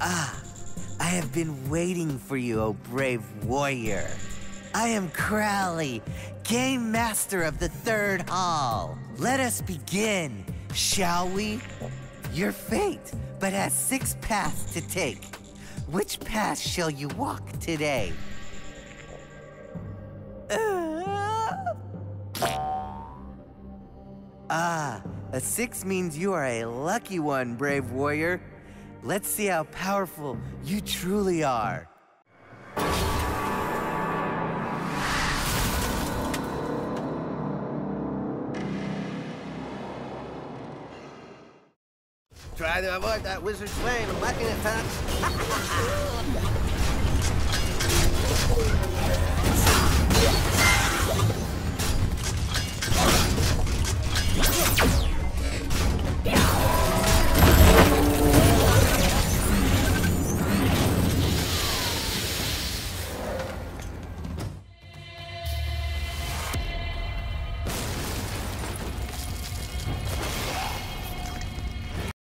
I have been waiting for you, O brave warrior. I am Crowley, Game Master of the Third Hall. Let us begin, shall we? Your fate but has 6 paths to take. Which path shall you walk today? A 6 means you are a lucky one, brave warrior. Let's see how powerful you truly are. Try to avoid that wizard's flame. I'm liking it, huh?